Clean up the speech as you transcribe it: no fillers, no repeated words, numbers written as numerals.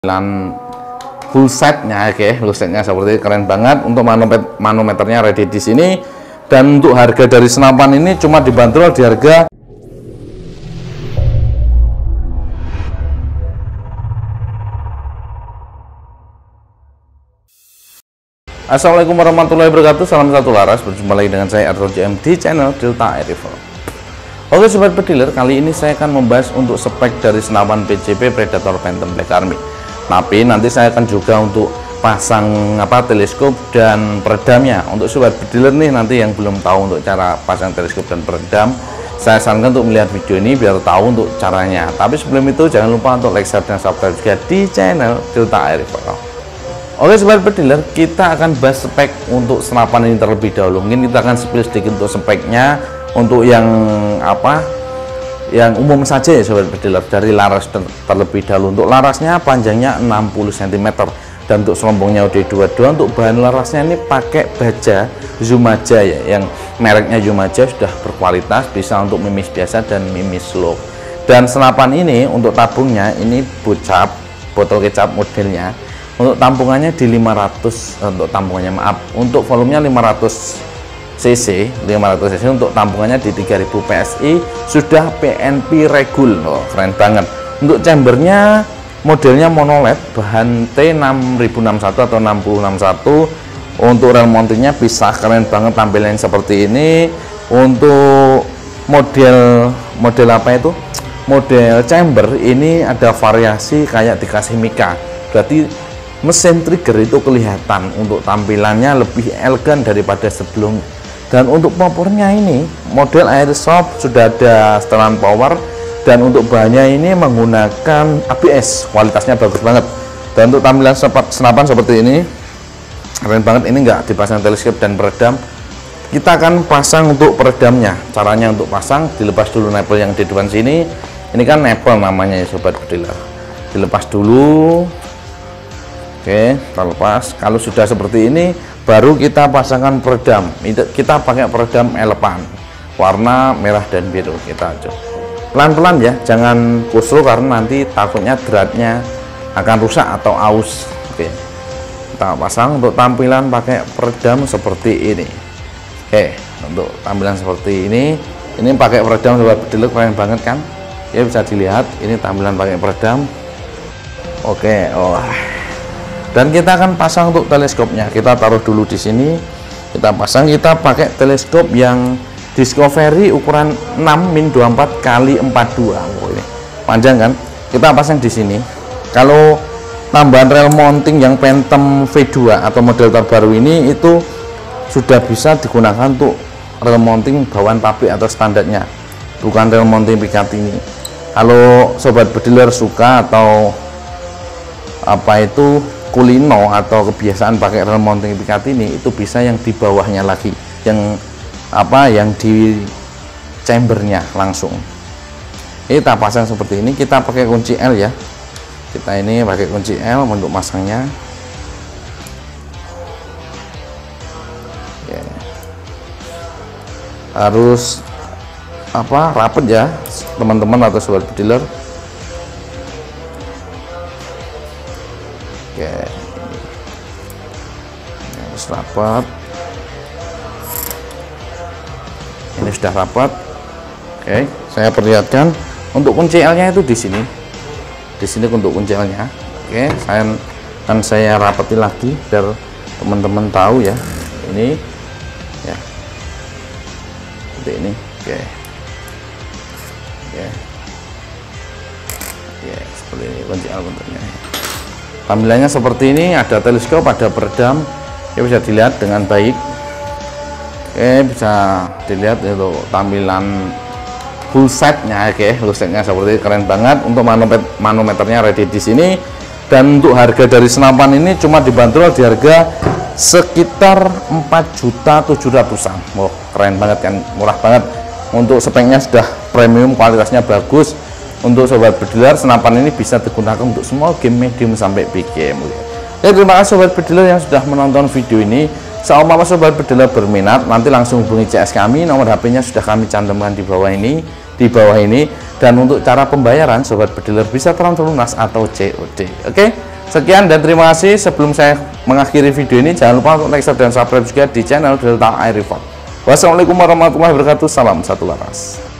Tampilan full setnya, oke, full setnya seperti keren banget. Untuk manometernya ready di sini, dan untuk harga dari senapan ini cuma dibanderol di harga Assalamualaikum warahmatullahi wabarakatuh. Salam satu laras, berjumpa lagi dengan saya RJM di channel Delta Air Rifle. Oke sobat pediler, kali ini saya akan membahas untuk spek dari senapan PCP Predator Phantom Black Army. Tapi nanti saya akan juga untuk pasang teleskop dan peredamnya. Untuk sobat pediler nih nanti yang belum tahu untuk cara pasang teleskop dan peredam, saya sarankan untuk melihat video ini biar tahu untuk caranya. Tapi sebelum itu jangan lupa untuk like, share, dan subscribe juga di channel Delta Air Rifle. Oke sobat pediler, kita akan bahas spek untuk senapan ini terlebih dahulu. Mungkin kita akan spill sedikit untuk speknya, untuk yang yang umum saja ya sobat pediler, dari laras terlebih dahulu. Untuk larasnya panjangnya 60 cm, dan untuk selombongnya UD22. Untuk bahan larasnya ini pakai baja Zumaja ya, yang mereknya Zumaja, sudah berkualitas, bisa untuk mimis biasa dan mimis slow. Dan senapan ini untuk tabungnya ini bocap, botol kecap modelnya. Untuk tampungannya di 500, untuk tampungannya maaf, untuk volumenya 500 cc, untuk tampungannya di 3000 PSI, sudah PNP regul. Oh, keren banget. Untuk chambernya modelnya monoled, bahan T6061 atau 6061. Untuk rel mountingnya bisa, keren banget tampilannya seperti ini. Untuk model apa itu, model chamber ini ada variasi kayak dikasih mika, berarti mesin trigger itu kelihatan untuk tampilannya lebih elegan daripada sebelumnya. Dan untuk powernya ini model airsoft, sudah ada setelan power, dan untuk bahannya ini menggunakan ABS, kualitasnya bagus banget. Dan untuk tampilan senapan seperti ini keren banget. Ini enggak dipasang teleskop dan peredam, kita akan pasang untuk peredamnya. Caranya untuk pasang, dilepas dulu nipple yang di depan sini. Ini kan nipple namanya ya sobat pediler, dilepas dulu. Oke, terlepas. Kalau sudah seperti ini, baru kita pasangkan peredam. Kita pakai peredam elepan warna merah dan biru. Kita coba pelan-pelan ya, jangan kusro karena nanti takutnya dratnya akan rusak atau aus. Oke, kita pasang. Untuk tampilan pakai peredam seperti ini. Oke, untuk tampilan seperti ini pakai peredam sobat pediler, keren banget kan ya, bisa dilihat ini tampilan pakai peredam. Oke, dan kita akan pasang untuk teleskopnya. Kita taruh dulu di sini, kita pasang. Kita pakai teleskop yang Discovery ukuran 6-24 x 42. Oh, ini panjang kan, kita pasang di sini. Kalau tambahan rel mounting yang Phantom V2 atau model terbaru ini, itu sudah bisa digunakan untuk rel mounting bawaan pabrik atau standarnya, bukan rel mounting pikat ini. Kalau sobat pediler suka atau kulino atau kebiasaan pakai rel mounting pikat ini, itu bisa yang di bawahnya lagi, yang di chambernya langsung. Kita pasang seperti ini. Kita pakai kunci L ya, kita ini pakai kunci L untuk masangnya. Oke. Harus rapet ya teman-teman atau sobat pediler. Oke, harus rapat. Ini sudah rapat. Oke, saya perlihatkan untuk kunci L-nya itu di sini. Di sini untuk kunci L-nya. Oke, saya rapati lagi biar teman-teman tahu ya. Ini ya, seperti ini. Oke. Oke. Oke, seperti ini kunci L bentuknya. Tampilannya seperti ini, ada teleskop, ada peredam, ya bisa dilihat dengan baik. Oke, bisa dilihat itu tampilan full setnya. Oke, full setnya seperti keren banget. Untuk manometernya ready di sini, dan untuk harga dari senapan ini cuma dibanderol di harga sekitar 4.700.000-an. Wow, keren banget kan, murah banget. Untuk speknya sudah premium, kualitasnya bagus. Untuk sobat pediler, senapan ini bisa digunakan untuk semua game medium sampai big game. Oke, terima kasih sobat pediler yang sudah menonton video ini. Seumpama sobat pediler berminat, nanti langsung hubungi CS kami. Nomor HP-nya sudah kami cantumkan di bawah ini. Dan untuk cara pembayaran, sobat pediler bisa transfer lunas atau COD. Oke, Sekian dan terima kasih. Sebelum saya mengakhiri video ini, jangan lupa untuk like, share, dan subscribe juga di channel Delta Air Report. Wassalamualaikum warahmatullahi wabarakatuh. Salam satu laras.